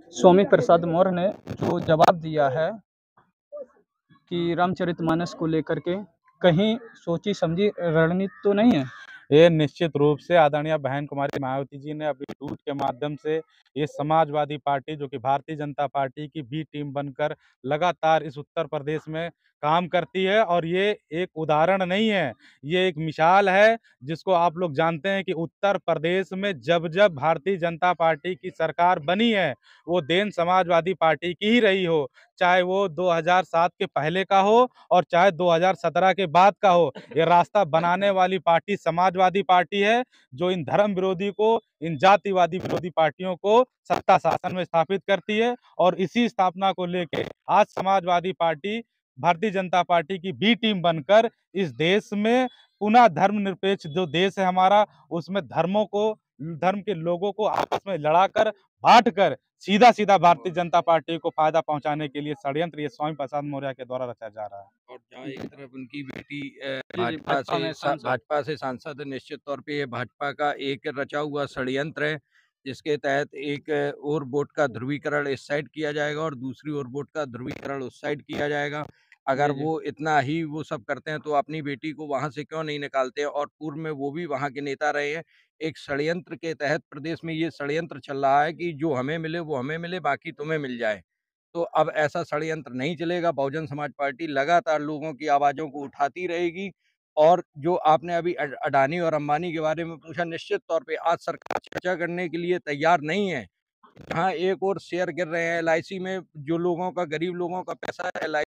स्वामी प्रसाद मौर्य ने जो जवाब दिया है कि रामचरितमानस को लेकर के कहीं सोची समझी रणनीति तो नहीं है। ये निश्चित रूप से आदरणीय बहन कुमारी मायावती जी ने अभी ट्वीट के माध्यम से ये समाजवादी पार्टी जो कि भारतीय जनता पार्टी की बी टीम बनकर लगातार इस उत्तर प्रदेश में काम करती है, और ये एक उदाहरण नहीं है, ये एक मिसाल है जिसको आप लोग जानते हैं कि उत्तर प्रदेश में जब जब भारतीय जनता पार्टी की सरकार बनी है वो देन समाजवादी पार्टी की ही रही हो, चाहे वो 2007 के पहले का हो और चाहे 2017 के बाद का हो। ये रास्ता बनाने वाली पार्टी समाजवादी पार्टी है, जो इन धर्म विरोधी को, इन जातिवादी विरोधी पार्टियों को सत्ता शासन में स्थापित करती है। और इसी स्थापना को लेके आज समाजवादी पार्टी भारतीय जनता पार्टी की बी टीम बनकर इस देश में पुनः धर्मनिरपेक्ष जो देश है हमारा, उसमें धर्म के लोगों को आपस में लड़ाकर, बांटकर सीधा सीधा भारतीय जनता पार्टी को फायदा पहुंचाने के लिए षड्यंत्र ये स्वामी प्रसाद मौर्य के द्वारा रचा जा रहा है। और जहाँ एक तरफ उनकी बेटी भाजपा भाजपा से सांसद है, निश्चित तौर पे ये भाजपा का एक रचा हुआ षड्यंत्र है, जिसके तहत एक और वोट का ध्रुवीकरण इस साइड किया जाएगा और दूसरी ओर वोट का ध्रुवीकरण उस साइड किया जाएगा। अगर वो इतना ही वो सब करते हैं तो अपनी बेटी को वहाँ से क्यों नहीं निकालते हैं, और पूर्व में वो भी वहाँ के नेता रहे हैं। एक षड्यंत्र के तहत प्रदेश में ये षड्यंत्र चल रहा है कि जो हमें मिले वो हमें मिले, बाकी तुम्हें मिल जाए। तो अब ऐसा षड्यंत्र नहीं चलेगा। बहुजन समाज पार्टी लगातार लोगों की आवाज़ों को उठाती रहेगी। और जो आपने अभी अडानी और अंबानी के बारे में पूछा, निश्चित तौर पे आज सरकार चर्चा करने के लिए तैयार नहीं है। हाँ, एक और शेयर गिर रहे हैं एलआईसी में, जो लोगों का, गरीब लोगों का पैसा है, एलआईसी